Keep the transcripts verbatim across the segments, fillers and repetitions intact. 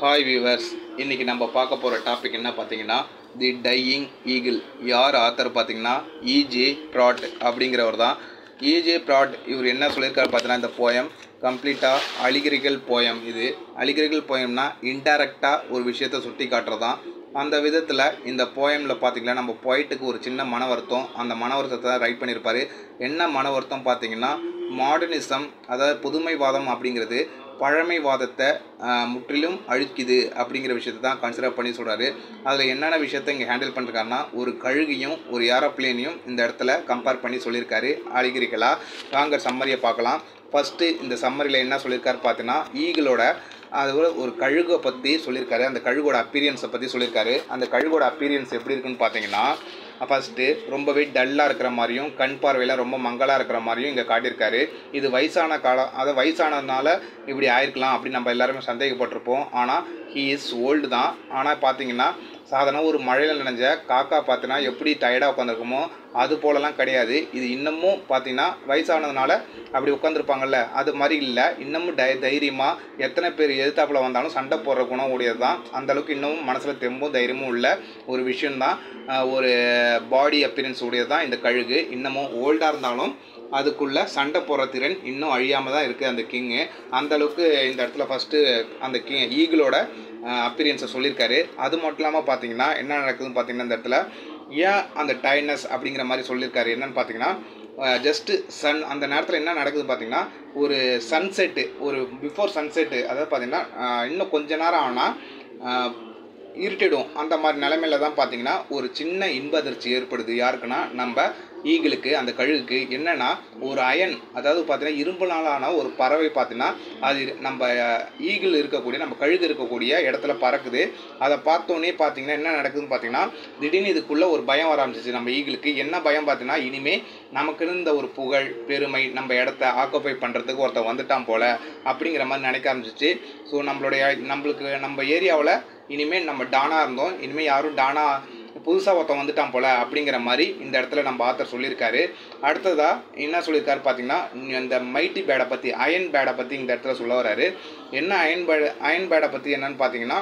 Hi viewers, இன்றைக்கி நம்ம பார்க்க போகிற டாபிக் என்ன பார்த்தீங்கன்னா தி டையிங் ஈகிள். யார் ஆத்தர் பார்த்தீங்கன்னா இஜே ப்ராட் அப்படிங்கிறவர் தான். இஜே ப்ராட் இவர் என்ன சொல்லியிருக்காரு பார்த்தீங்கன்னா, இந்த போயம் கம்ப்ளீட்டாக அலிகரிக்கல் போயம். இது அலிகரிக்கல் போயம்னா இன்டைரக்டாக ஒரு விஷயத்தை சுட்டி காட்டுறதான். அந்த விதத்தில் இந்த போயமில் பார்த்திங்கன்னா நம்ம போயிட்டுக்கு ஒரு சின்ன மன வருத்தம், அந்த மன வருத்தத்தை தான் ரைட் பண்ணியிருப்பார். என்ன மன வருத்தம் பார்த்திங்கன்னா, மாடர்னிசம் அதாவது புதுமைவாதம் அப்படிங்கிறது பழமைவாதத்தை முற்றிலும் அழிக்குது அப்படிங்கிற விஷயத்தை தான் கன்சிடர் பண்ணி சொல்கிறாரு. அதில் என்னென்ன விஷயத்தை இங்கே ஹேண்டில் பண்ணிருக்காருன்னா, ஒரு கழுகையும் ஒரு ஏரோப்ளேனையும் இந்த இடத்துல கம்பேர் பண்ணி சொல்லியிருக்காரு அலிகரிக்கலாக. வாங்க சம்மரியை பார்க்கலாம். ஃபஸ்ட்டு இந்த சம்மரியில் என்ன சொல்லியிருக்காரு பார்த்தீங்கன்னா, ஈகிளோட அது ஒரு கழுகை பற்றி சொல்லியிருக்காரு. அந்த கழுகோட அப்பீரியன்ஸை பற்றி சொல்லியிருக்காரு. அந்த கழுகோட அப்பீரியன்ஸ் எப்படி இருக்குன்னு பார்த்தீங்கன்னா, ஃபஸ்ட்டு ரொம்பவே டல்லாக இருக்கிற மாதிரியும் கண் பார்வையில் ரொம்ப மங்கலாக இருக்கிற மாதிரியும் இங்கே காட்டியிருக்காரு. இது வயசான காலம், அதை வயசானதுனால இப்படி ஆயிருக்கலாம் அப்படின்னு நம்ம எல்லாருமே சந்தேகப்பட்டிருப்போம். ஆனால் ஹீ இஸ் ஓல்டு தான். ஆனால் பார்த்தீங்கன்னா சாதாரண ஒரு மழையில் நினைஞ்ச காக்கா பார்த்தீங்கன்னா எப்படி டயர்டாக உட்காந்துருக்குமோ அது போலலாம் கிடையாது. இது இன்னமும் பார்த்தீங்கன்னா வயசானதுனால அப்படி உட்காந்துருப்பாங்கல்ல, அது மாதிரி இல்லை. இன்னமும் டை தைரியமாக எத்தனை பேர் எதிர்த்தாப்பில் வந்தாலும் சண்டை போடுற குணம் உடையது தான். அந்தளவுக்கு இன்னமும் மனசில் தெம்பும் தைரியமும் உள்ள ஒரு விஷயந்தான், ஒரு பாடி அப்பீரன்ஸ் உடையது தான் இந்த கழுகு. இன்னமும் ஓல்டாக இருந்தாலும் அதுக்குள்ளே சண்டை போடுற திறன் இன்னும் அழியாமல் தான் இருக்குது அந்த கிங்கு. அந்தளவுக்கு இந்த இடத்துல ஃபஸ்ட்டு அந்த கிங் ஈகிளோட அப்பீரியன்ஸை சொல்லியிருக்காரு. அது மட்டும் இல்லாமல் பார்த்தீங்கன்னா என்ன நடக்குதுன்னு பார்த்தீங்கன்னா, இந்த இடத்துல ஏன் அந்த டயர்ட்னஸ் அப்படிங்கிற மாதிரி சொல்லியிருக்காரு. என்னென்னு பார்த்தீங்கன்னா, ஜஸ்ட்டு சன் அந்த நேரத்தில் என்ன நடக்குது பார்த்தீங்கன்னா, ஒரு சன்செட்டு, ஒரு பிஃபோர் சன்செட்டு, அதாவது பார்த்தீங்கன்னா இன்னும் கொஞ்ச நேரம் ஆனால் இருட்டிடும். அந்த மாதிரி நிலைமையில தான் பார்த்தீங்கன்னா ஒரு சின்ன இன்ப அதிர்ச்சி ஏற்படுது. யாருக்குன்னா நம்ம ஈகிளுக்கு, அந்த கழுகுக்கு. என்னென்னா ஒரு அயன், அதாவது பார்த்தீங்கன்னா இரும்புனாலான ஒரு பறவை பார்த்தீங்கன்னா அது நம்ம ஈகிள் இருக்கக்கூடிய நம்ம கழுகு இருக்கக்கூடிய இடத்துல பறக்குது. அதை பார்த்தோன்னே பார்த்தீங்கன்னா என்ன நடக்குதுன்னு பார்த்தீங்கன்னா, திடீர்னு இதுக்குள்ளே ஒரு பயம் வர ஆரம்பிச்சிச்சு நம்ம ஈகிளுக்கு. என்ன பயம் பார்த்தீங்கன்னா, இனிமேல் நமக்கு இருந்த ஒரு புகழ் பெருமை நம்ம இடத்த ஆக்குபை பண்ணுறதுக்கு ஒருத்தர் வந்துட்டான் போல் அப்படிங்கிற மாதிரி நினைக்க ஆரம்பிச்சிச்சு. ஸோ நம்மளுடைய நம்மளுக்கு நம்ம ஏரியாவில் இனிமேல் நம்ம டானாக இருந்தோம், இனிமேல் யாரும் டானா புதுசாக ஒருத்தன் வந்துட்டான் போல் அப்படிங்கிற மாதிரி இந்த இடத்துல நம்ம ஆத்தர் சொல்லியிருக்காரு. அடுத்ததாக என்ன சொல்லியிருக்காரு பார்த்தீங்கன்னா, இந்த மைட்டி பேடை பற்றி, அயன் பேடை பற்றி இந்த இடத்துல சொல்ல வர்றாரு. என்ன அயன் பேடு அயன் பேடை பற்றி என்னன்னு பார்த்தீங்கன்னா,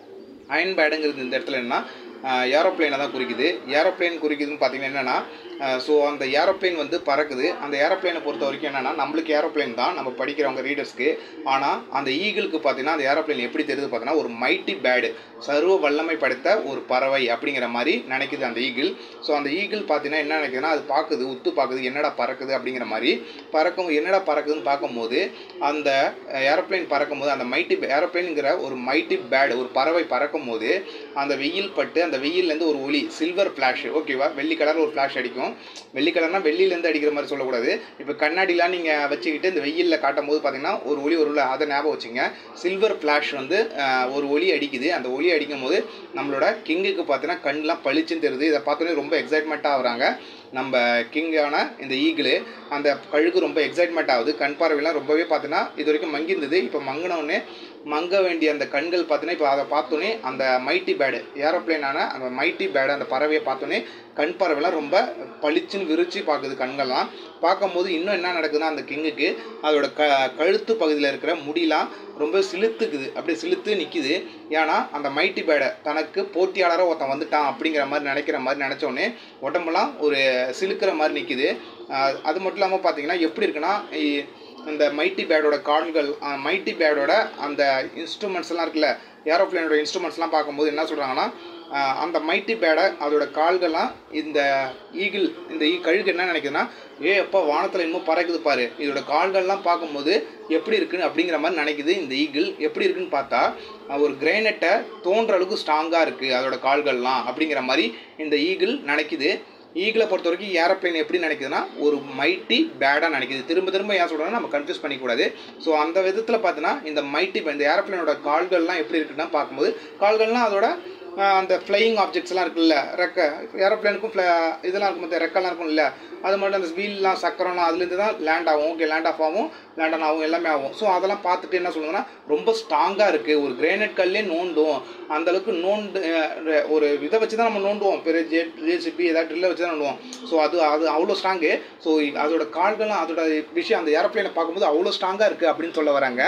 அயன் பேடுங்கிறது இந்த இடத்துல என்ன ஏரோப்ளேனை தான் குறிக்குது. ஏரோப்ளேன் குறிக்குதுன்னு பார்த்தீங்கன்னா என்னென்னா, ஸோ அந்த ஏரோப்ளேன் வந்து பறக்குது. அந்த ஏரோப்ளேனை பொறுத்த வரைக்கும் என்னென்னா, நம்மளுக்கு ஏரோப்ளேன் தான் நம்ம படிக்கிறவங்க ரீடர்ஸ்க்கு. ஆனால் அந்த ஈகிளுக்கு பார்த்தீங்கன்னா அந்த ஏரோப்ளேன் எப்படி தெரியுது பார்த்தீங்கன்னா, ஒரு மைட்டி பேடு, சர்வ வல்லமை படைத்த ஒரு பறவை அப்படிங்கிற மாதிரி நினைக்குது அந்த ஈகிள். ஸோ அந்த ஈகிள் பார்த்தீங்கன்னா என்ன நினைக்குதுன்னா, அது பார்க்குது, உத்து பார்க்குது, என்னடா பறக்குது அப்படிங்கிற மாதிரி. பறக்கும் என்னடா பறக்குதுன்னு பார்க்கும்போது, அந்த ஏரோப்ளேன் பறக்கும்போது அந்த மைட்டி ஏரோப்ளேனுங்கிற ஒரு மைட்டி பேடு, ஒரு பறவை பறக்கும் போது அந்த வெயில் பட்டு அந்த வெயிலேருந்து ஒரு ஒளி, சில்வர் ஃப்ளாஷ், ஓகேவா, வெள்ளி கலரில் ஒரு ஃப்ளாஷ் அடிக்கும். வெள்ளி கலர்னா வெள்ளியிலேருந்து அடிக்கிற மாதிரி சொல்லக்கூடாது. இப்போ கண்ணாடிலாம் நீங்கள் வச்சுக்கிட்டு இந்த வெயிலில் காட்டும் போது பார்த்தீங்கன்னா ஒரு ஒளி ஒரு அதை ஞாபகம் வச்சுங்க. சில்வர் ஃப்ளாஷ் வந்து ஒரு ஒளி அடிக்குது. அந்த ஒளி அடிக்கும் போது நம்மளோட கிங்குக்கு பார்த்தீங்கன்னா கண்ணெலாம் பளிச்சுன்னு தெரியுது. இதை பார்த்தோன்னே ரொம்ப எக்ஸைட்மெண்ட்டாக ஆகுறாங்க நம்ம கிங்கான இந்த ஈகிள். அந்த கழுகு ரொம்ப எக்ஸைட்மெண்ட் ஆகுது. கண் பார்வையெல்லாம் ரொம்பவே பார்த்தீங்கன்னா இது வரைக்கும் மங்கியிருந்தது, இப்போ மங்கினோடனே மங்க வேண்டிய அந்த கண்கள் பார்த்தீங்கன்னா இப்போ அதை பார்த்தோன்னே அந்த மைட்டி பேடு, ஏரோப்ளேனான அந்த மைட்டி பேடு, அந்த பறவையை பார்த்தோன்னே கண் பார்வையெல்லாம் ரொம்ப பளிச்சுன்னு விரிச்சு பார்க்குது கண்கள்லாம். பார்க்கும்போது இன்னும் என்ன நடக்குதுன்னா, அந்த கிங்குக்கு அதோட க கழுத்து பகுதியில் இருக்கிற முடியெலாம் ரொம்ப சிலுத்துக்குது, அப்படியே சிலுத்து நிற்கிது. ஏன்னா அந்த மைட்டி பேடை தனக்கு போட்டியாளராக ஒருத்தன் வந்துட்டான் அப்படிங்கிற மாதிரி நினைக்கிற மாதிரி நினச்சோடனே உடம்புலாம் ஒரு சிலுக்கிற மாதிரி நிற்கிது. அது மட்டும் இல்லாமல் பார்த்தீங்கன்னா எப்படி இருக்குன்னா, இந்த மைட்டி பேடோட கால்கள், மைட்டி பேடோட அந்த இன்ஸ்ட்ருமெண்ட்ஸ்லாம் இருக்குல்ல, ஏரோப்ளேனோட இன்ஸ்ட்ருமெண்ட்ஸ்லாம் பார்க்கும்போது என்ன சொல்கிறாங்கன்னா, அந்த மைட்டி பேடை அதோட கால்கள்லாம் இந்த ஈகிள், இந்த ஈ கழுகு என்ன நினைக்குதுன்னா, ஏ அப்போ வானத்தில் இன்னும் பறக்குது பாரு, இதோட கால்கள்லாம் பார்க்கும்போது எப்படி இருக்குன்னு அப்படிங்கிற மாதிரி நினைக்குது இந்த ஈகிள். எப்படி இருக்குன்னு பார்த்தா ஒரு கிரைனட்டை தோன்ற அளவுக்கு ஸ்ட்ராங்காக இருக்குது அதோட கால்கள்லாம் அப்படிங்கிற மாதிரி இந்த ஈகிள் நினைக்குது. ஈகிளை பொறுத்த வரைக்கும் ஏரோப்ளேன் எப்படி நினைக்குதுன்னா ஒரு மைட்டி பேடாக நினைக்குது. திரும்ப திரும்ப ஏன் சொல்கிறோன்னா நம்ம கன்ஃபியூஸ் பண்ணிக்கூடாது. ஸோ அந்த விதத்தில் பார்த்தீங்கன்னா இந்த மைட்டி இந்த ஏரோப்ளேனோட கால்கள்லாம் எப்படி இருக்குன்னா பார்க்கும்போது, கால்கள்லாம் அதோட அந்த ஃப்ளையிங் ஆப்ஜெக்ட்ஸ்லாம் இருக்குல்ல, ரெக்கை, ஏரோப்ளேனுக்கும் ஃப்ளை இதெல்லாம் இருக்கும், மற்ற ரெக்கெல்லாம் இருக்கும் இல்லை, அது மட்டும் அந்த வீல்லாம் சக்கரம்லாம் அதுலேருந்து தான் லேண்ட் ஆகும். ஓகே, லேண்ட் ஆஃப் ஆகும், லேண்ட் ஆன் ஆகும், எல்லாமே ஆகும். ஸோ அதெல்லாம் பார்த்துட்டு என்ன சொல்லுங்கன்னா, ரொம்ப ஸ்ட்ராங்காக இருக்குது, ஒரு கிரானைட் கல்லே நோண்டும், அந்தளவுக்கு நோண்டு ஒரு இதை வச்சு தான் நம்ம நோண்டுவோம், பெரிய ஜெட் ஜேசிபி ஏதாவது ட்ரில்லை வச்சு தான் நோண்டுவோம். ஸோ அது அது அவ்வளோ ஸ்ட்ராங்கு. ஸோ அதோட கால்கள்லாம் அதோட விஷயம் அந்த ஏரோப்ளேனை பார்க்கும்போது அவ்வளோ ஸ்ட்ராங்காக இருக்குது அப்படின்னு சொல்ல வராங்க.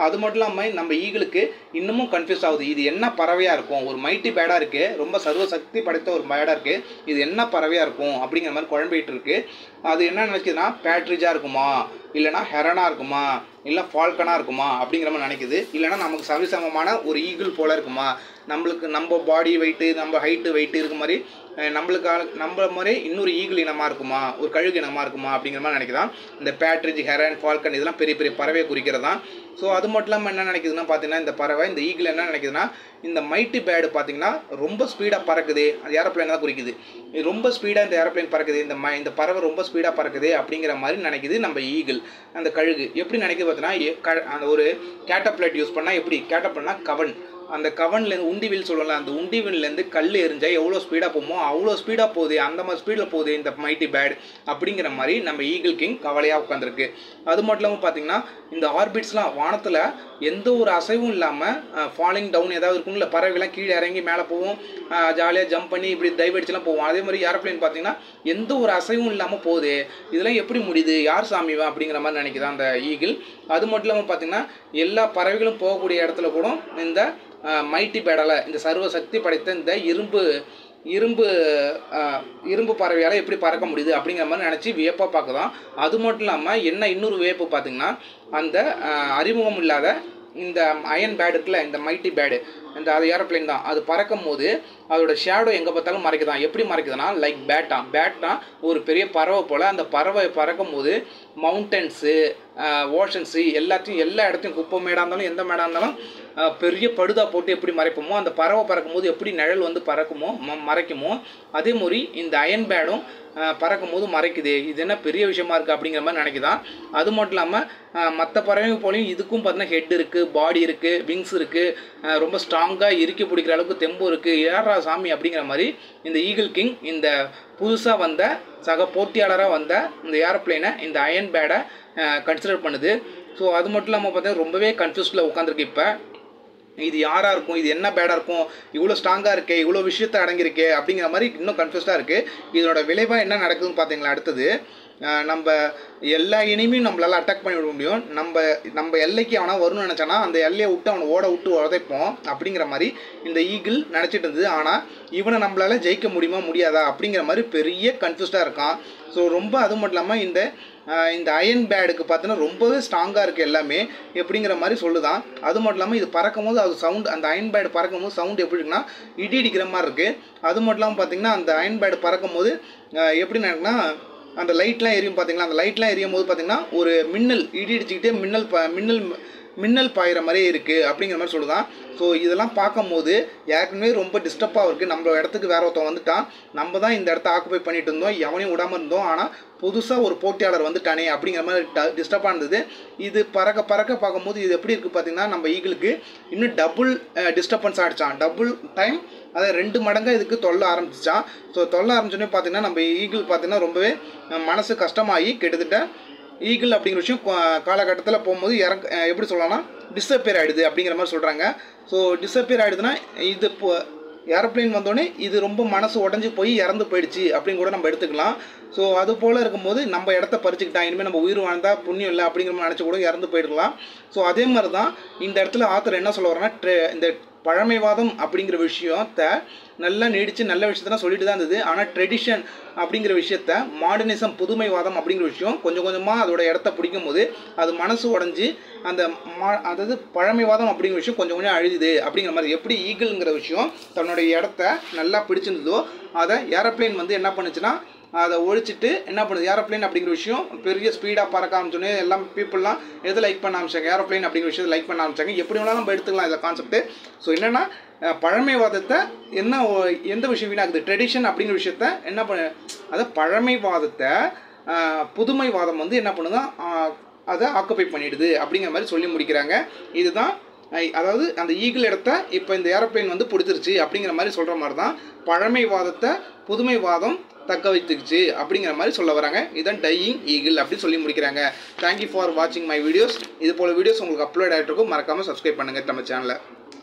அது மட்டும் இல்லாமல் நம்ம ஈகிளுக்கு இன்னமும் கன்ஃபியூஸ் ஆகுது, இது என்ன பறவையாக இருக்கும், ஒரு மைட்டி பேடாக இருக்குது, ரொம்ப சர்வ சக்தி படைத்த ஒரு பேடாக இருக்குது, இது என்ன பறவையாக இருக்கும் அப்படிங்கிற மாதிரி குழம்பிட்டு இருக்கு. அது என்ன நினைக்குதுன்னா பேட்ரிஜாக இருக்குமா, இல்லைனா ஹெரனாக இருக்குமா, இல்லை ஃபால்கனாக இருக்குமா அப்படிங்கிற மாதிரி நினைக்குது. இல்லைனா நமக்கு சரிசமமான ஒரு ஈகிள் போல் இருக்குமா, நம்மளுக்கு நம்ம பாடி வெயிட்டு நம்ம ஹைட்டு வெயிட்டு இருக்க மாதிரி நம்மளுக்காக நம்ம மாதிரி இன்னொரு ஈகிள் இனமாக இருக்குமா, ஒரு கழுகு இனமாக இருக்குமா அப்படிங்கிற மாதிரி நினைக்குதான். இந்த பேட்ரிஜ், ஹெரன், ஃபால்கன் இதெல்லாம் பெரிய பெரிய பறவையை குறிக்கிறதான். ஸோ அது மட்டும் இல்லாமல் என்ன நினைக்குதுன்னா பார்த்தீங்கன்னா இந்த பறவை இந்த ஈகிள் என்ன நினைக்குதுன்னா இந்த மைட்டி பேர்டு பார்த்தீங்கன்னா ரொம்ப ஸ்பீடாக பறக்குது, அது ஏரோப்ளைன் தான் குறிக்குது. இது ரொம்ப ஸ்பீடாக இந்த ஏரோப்ளைன் பறக்குது, இந்த ம இந்த பறவை ரொம்ப ஸ்பீடாக பறக்குது அப்படிங்கிற மாதிரி நினைக்குது நம்ம ஈகிள். அந்த கழுகு எப்படி நினைக்குது பார்த்தீங்கன்னா அந்த ஒரு கேட்டப்ளைட் யூஸ் பண்ணால் எப்படி கேட்டப்ளைட்னா கவன், அந்த கவன்லேருந்து உண்டிவில் சொல்லலாம், அந்த உண்டிவில்லேருந்து கல் எரிஞ்சால் எவ்வளோ ஸ்பீடாக போகுமோ அவ்வளோ ஸ்பீடாக போகுது, அந்த மாதிரி ஸ்பீடில் போகுது இந்த மைட்டி பேர்டு அப்படிங்கிற மாதிரி நம்ம ஈகிள் கிங் கவலையாக உட்காந்துருக்கு. அது மட்டும் இல்லாமல் பார்த்தீங்கன்னா இந்த ஆர்பிட்ஸ்லாம் வானத்தில் எந்த ஒரு அசைவும் இல்லாமல் ஃபாலிங் டவுன் ஏதாவது இருக்கும், இல்லை பறவைலாம் கீழே இறங்கி மேலே போவோம், ஜாலியாக ஜம்ப் பண்ணி இப்படி டைவ் அடிச்சுலாம் போவோம். அதே மாதிரி ஏரோப்ளைன் பார்த்தீங்கன்னா எந்த ஒரு அசைவும் இல்லாமல் போகுது, இதெல்லாம் எப்படி முடியுது, யார் சாமிவா அப்படிங்கிற மாதிரி நினைக்குதான் அந்த ஈகிள். அது மட்டும் இல்லாமல் பார்த்தீங்கன்னா எல்லா பறவைகளும் போகக்கூடிய இடத்துல கூட இந்த மைட்டி பேடால் இந்த சர்வ சக்தி படைத்த இந்த இரும்பு இரும்பு இரும்பு பறவையால் எப்படி பறக்க முடியுது அப்படிங்கிற மாதிரி நினச்சி வியப்பாக பார்க்குதான். அது மட்டும் இல்லாமல் என்ன இன்னொரு வியப்பு பார்த்திங்கன்னா அந்த அறிமுகம் இல்லாத இந்த அயன் பேடு இருக்குல்ல, இந்த மைட்டி பேடு, இந்த அது ஏரோப்ளைன் தான், அது பறக்கும் போது அதோட ஷேடோ எங்கே பார்த்தாலும் மறைக்குதான். எப்படி மறைக்குதுன்னா லைக் பேட்டா பேட்டா ஒரு பெரிய பறவை போல் அந்த பறவை பறக்கும் போது மவுண்டன்ஸு, ஓஷன்ஸு எல்லாத்தையும் எல்லா இடத்தையும் குப்பை மேடாக இருந்தாலும் எந்த மேடாக இருந்தாலும் பெரிய படுதா போட்டு எப்படி மறைப்போமோ அந்த பறவை பறக்கும் போது எப்படி நிழல் வந்து பறக்குமோ ம மறைக்குமோ அதே மாதிரி இந்த அயன் பேடும் பறக்கும் போது மறைக்குது. இது என்ன பெரிய விஷயமா இருக்குது அப்படிங்கிற மாதிரி நினைக்குதான். அது மட்டும் இல்லாமல் மற்ற பறவைங்க போலையும் இதுக்கும் பார்த்தீங்கன்னா ஹெட் இருக்குது, பாடி இருக்குது, விங்ஸ் இருக்குது, ரொம்ப ஸ்ட்ராங்காக இறுக்கி பிடிக்கிற அளவுக்கு தெம்பு இருக்குது, ஏறா சாமி அப்படிங்கிற மாதிரி இந்த ஈகிள் கிங் இந்த புதுசாக வந்த சக போட்டியாளராக வந்த இந்த ஏரோப்ளைனை இந்த அயன் பேடை கன்சிடர் பண்ணுது. ஸோ அது மட்டும் இல்லாமல் பார்த்தீங்கன்னா ரொம்பவே கன்ஃபியூஸ்டில் உட்காந்துருக்கு. இப்போ இது யாராக இருக்கும், இது என்ன பேடாக இருக்கும், இவ்வளோ ஸ்ட்ராங்காக இருக்கே, இவ்வளோ விஷயத்தை அடங்கியிருக்கே அப்படிங்கிற மாதிரி இன்னும் கன்ஃபியூஸ்டாக இருக்குது. இதோட விளைவாக என்ன நடக்குதுன்னு பார்த்தீங்களா, அடுத்தது நம்ம எல்லா இனிமையும் நம்மளால் அட்டாக் பண்ணி விட முடியும். நம்ம நம்ம எல்லைக்கு அவனை வரணும்னு நினச்சானா அந்த எல்லையை விட்டு அவனை ஓட விட்டு உதைப்போம் அப்படிங்கிற மாதிரி இந்த ஈகிள் நினச்சிட்டு இருந்தது. ஆனால் இவனை நம்மளால் ஜெயிக்க முடியுமா முடியாதா அப்படிங்கிற மாதிரி பெரிய கன்ஃபியூஸ்டாக இருக்கான். ஸோ ரொம்ப அது மட்டும் இல்லாமல் இந்த இந்த அயன் பேடுக்கு பார்த்தீங்கன்னா ரொம்பவே ஸ்ட்ராங்காக இருக்குது எல்லாமே எப்படிங்கிற மாதிரி சொல்லுதான். அது மட்டும் இல்லாமல் இது பறக்கும் போது அது சவுண்ட், அந்த அயன் பேடு பறக்கும் போது சவுண்ட் எப்படி இருக்குன்னா இடி இடிக்கிற மாதிரி இருக்குது. அது மட்டும் இல்லாமல் பார்த்தீங்கன்னா அந்த அயன் பேடு பறக்கும் போது எப்படி நடக்குன்னா அந்த லைட்லாம் எரியும் பார்த்தீங்களா, அந்த லைட்லாம் எரியும் போது பார்த்தீங்கன்னா ஒரு மின்னல் இடி இடிச்சுக்கிட்டே மின்னல் ப மின்னல் மின்னல் பாயிற மாதிரியே இருக்குது அப்படிங்கிற மாதிரி சொல்லுதான். ஸோ இதெல்லாம் பார்க்கும்போது ஏற்கனவே ரொம்ப டிஸ்டர்பாக இருக்குது, நம்ம இடத்துக்கு வேற ஒருத்தன் வந்துட்டான், நம்ம தான் இந்த இடத்த ஆக்குபை பண்ணிட்டு இருந்தோம், எவனையும் விடாமல் இருந்தோம், ஆனால் புதுசாக ஒரு போட்டியாளர் வந்துட்டானே அப்படிங்கிற மாதிரி டிஸ்டர்பாக இருந்தது. இது பறக்க பறக்க பார்க்கும்போது இது எப்படி இருக்குது பார்த்தீங்கன்னா நம்ம ஈகிளுக்கு இன்னும் டபுள் டிஸ்டர்பன்ஸ் ஆகிடுச்சான், டபுள் டைம் அதை ரெண்டு மடங்காக இதுக்கு தொல்ல ஆரம்பிச்சிச்சான். ஸோ தொல்ல ஆரம்பிச்சோன்னே பார்த்தீங்கன்னா நம்ம ஈகிள் பார்த்தீங்கன்னா ரொம்பவே மனசு கஷ்டமாகி கிட்டத்தட்ட ஈகிள் அப்படிங்கிற விஷயம் காலகட்டத்தில் போகும்போது இறங்க எப்படி சொல்லலாம்னா டிஸப்பியர் ஆகிடுது அப்படிங்கிற மாதிரி சொல்கிறாங்க. ஸோ டிஸப்பியர் ஆகிடுதுன்னா இது இப்போ ஏரோப்ளைன் வந்தோடனே இது ரொம்ப மனசு உடஞ்சி போய் இறந்து போயிடுச்சு அப்படின்னு கூட நம்ம எடுத்துக்கலாம். ஸோ அது போல் இருக்கும்போது நம்ம இடத்த பறிச்சுக்கிட்டான், இனிமேல் நம்ம உயிர் வாழ்ந்தால் புண்ணியம் இல்லை அப்படிங்கிற மாதிரி நினச்சி கூட இறந்து போயிடலாம். ஸோ அதே மாதிரி தான் இந்த இடத்துல ஆத்தர் என்ன சொல்ல வர்றேன்னா ட்ரெ இந்த பழமைவாதம் அப்படிங்கிற விஷயத்தை நல்லா நீடித்து நல்ல விஷயத்தான் சொல்லிட்டு தான் இருந்தது. ஆனால் ட்ரெடிஷன் அப்படிங்கிற விஷயத்த மாடர்னிசம் புதுமைவாதம் அப்படிங்கிற விஷயம் கொஞ்சம் கொஞ்சமாக அதோட இடத்த பிடிக்கும் போது அது மனசு உடஞ்சி அந்த மா அதாவது பழமைவாதம் அப்படிங்கிற விஷயம் கொஞ்சம் கொஞ்சம் அழுதுது அப்படிங்கிற மாதிரி எப்படி ஈகிள்ங்கிற விஷயம் தன்னுடைய இடத்த நல்லா பிடிச்சிருந்ததோ அதை ஏரோப்ளைன் வந்து என்ன பண்ணுச்சுன்னா அதை ஒழிச்சிட்டு என்ன பண்ணுது ஏரோப்ளைன் அப்படிங்கிற விஷயம் பெரிய ஸ்பீடாக பறக்க ஆரம்பிச்சோன்னே எல்லாம் பீப்புளெலாம் எது லைக் பண்ண ஆரம்பிச்சாங்க, ஏரோப்ளைன் அப்படிங்கிற விஷயத்தை லைக் பண்ண ஆரம்பிச்சாங்க. எப்படி வேணாலும் நம்ம எடுத்துக்கலாம் இந்த கான்செப்ட்டு. ஸோ என்னென்னா பழமைவாதத்தை என்ன எந்த விஷயம் வீணாகுது, ட்ரெடிஷன் அப்படிங்கிற விஷயத்த என்ன பண்ண அதை பழமைவாதத்தை புதுமைவாதம் வந்து என்ன பண்ணுங்க அதை ஆக்குபை பண்ணிடுது அப்படிங்கிற மாதிரி சொல்லி முடிக்கிறாங்க. இதுதான் அதாவது அந்த ஈகிள் இடத்த இப்போ இந்த ஏரோப்ளைன் வந்து பிடிச்சிருச்சு அப்படிங்கிற மாதிரி சொல்கிற மாதிரி தான் பழமைவாதத்தை புதுமைவாதம் தக்க வைத்துக்குச்சு அப்படிங்கிற மாதிரி சொல்ல வராங்க. இதுதான் டையிங் ஈகிள் அப்படி சொல்லி முடிக்கிறாங்க. தேங்க்யூ ஃபார் வாட்சிங் மை வீடியோஸ். இது போல் வீடியோஸ் உங்களுக்கு அப்லோட் ஆகிட்டு இருக்கும், மறக்காமல் சப்ஸ்கிரைப் பண்ணுங்கள் நம்ம சேனலை.